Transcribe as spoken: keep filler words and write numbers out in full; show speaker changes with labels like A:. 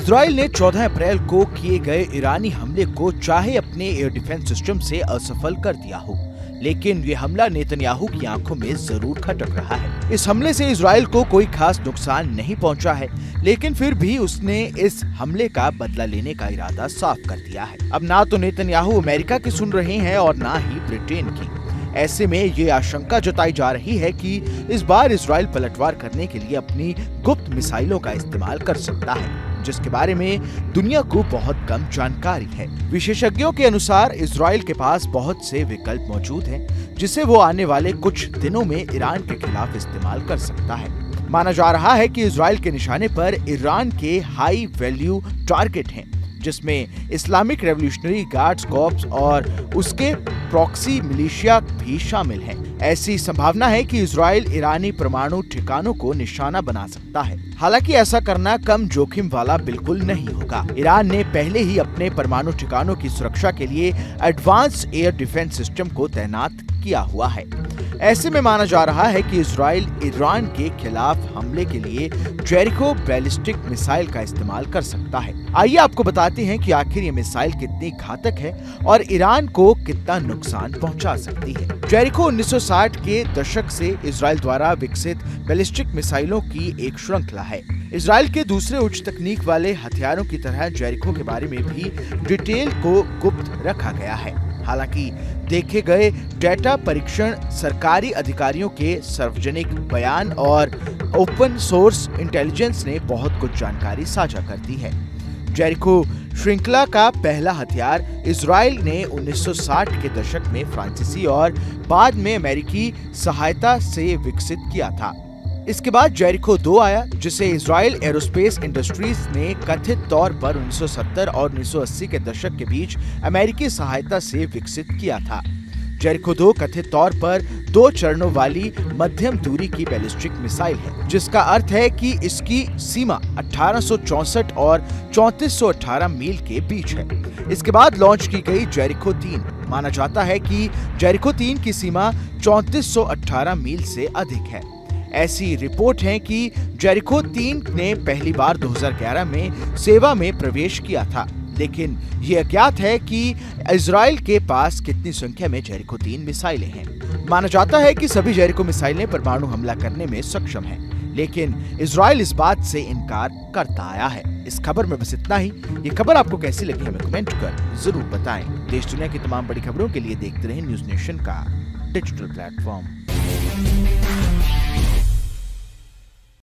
A: Israel ने चौदह अप्रैल को किए गए ईरानी हमले को चाहे अपने एयर डिफेंस सिस्टम से असफल कर दिया हो, लेकिन ये हमला नेतन्याहू की आंखों में जरूर खटक रहा है। इस हमले से इजराइल को कोई खास नुकसान नहीं पहुंचा है, लेकिन फिर भी उसने इस हमले का बदला लेने का इरादा साफ कर दिया है। अब ना तो नेतन्याहू अमेरिका की सुन रहे हैं और ना ही ब्रिटेन की। ऐसे में ये आशंका जताई जा रही है कि इस बार इजराइल पलटवार करने के लिए अपनी गुप्त मिसाइलों का इस्तेमाल कर सकता है, जिसके बारे में दुनिया को बहुत कम जानकारी है। विशेषज्ञों के अनुसार इजराइल के पास बहुत से विकल्प मौजूद हैं, जिसे वो आने वाले कुछ दिनों में ईरान के खिलाफ इस्तेमाल कर सकता है। माना जा रहा है कि इजराइल के निशाने पर ईरान के हाई वैल्यू टारगेट हैं, जिसमें इस्लामिक रेवोल्यूशनरी गार्ड्स कॉर्प्स और उसके प्रॉक्सी मिलिशिया भी शामिल हैं। ऐसी संभावना है कि इजराइल ईरानी परमाणु ठिकानों को निशाना बना सकता है। हालांकि ऐसा करना कम जोखिम वाला बिल्कुल नहीं होगा। ईरान ने पहले ही अपने परमाणु ठिकानों की सुरक्षा के लिए एडवांस एयर डिफेंस सिस्टम को तैनात किया हुआ है। ऐसे में माना जा रहा है कि इजराइल ईरान के खिलाफ हमले के लिए जेरिको बैलिस्टिक मिसाइल का इस्तेमाल कर सकता है। आइए आपको बताते हैं कि आखिर ये मिसाइल कितनी घातक है और ईरान को कितना नुकसान पहुंचा सकती है। जेरिको उन्नीस सौ साठ के दशक से इजराइल द्वारा विकसित बैलिस्टिक मिसाइलों की एक श्रृंखला है। इजराइल के दूसरे उच्च तकनीक वाले हथियारों की तरह जेरिको के बारे में भी डिटेल को गुप्त रखा गया है। हालांकि देखे गए डेटा परीक्षण, सरकारी अधिकारियों के सार्वजनिक बयान और ओपन सोर्स इंटेलिजेंस ने बहुत कुछ जानकारी साझा कर दी है। जेरिको श्रृंखला का पहला हथियार इजराइल ने उन्नीस सौ साठ के दशक में फ्रांसीसी और बाद में अमेरिकी सहायता से विकसित किया था। इसके बाद जेरिको दो आया, जिसे इजराइल एरोस्पेस इंडस्ट्रीज ने कथित तौर पर उन्नीस सौ सत्तर और उन्नीस सौ अस्सी के दशक के बीच अमेरिकी सहायता से विकसित किया था। जेरिको दो कथित तौर पर दो चरणों वाली मध्यम दूरी की बैलिस्टिक मिसाइल है, जिसका अर्थ है कि इसकी सीमा अठारह सौ चौसठ और चौंतीस सौ अठारह मील के बीच है। इसके बाद लॉन्च की गई जेरिको तीन। माना जाता है कि जेरिको तीन की सीमा चौंतीस सौ अठारह मील से अधिक है। ऐसी रिपोर्ट है कि जेरिको तीन ने पहली बार दो हज़ार ग्यारह में सेवा में प्रवेश किया था, लेकिन ये अज्ञात है कि इजराइल के पास कितनी संख्या में जेरिको तीन मिसाइलें हैं। माना जाता है कि सभी जेरिको मिसाइलें परमाणु हमला करने में सक्षम हैं, लेकिन इजराइल इस बात से इनकार करता आया है। इस खबर में बस इतना ही। ये खबर आपको कैसी लगी हमें कमेंट कर जरूर बताएं। देश दुनिया की तमाम बड़ी खबरों के लिए देखते रहें न्यूज़ नेशन का डिजिटल प्लेटफॉर्म।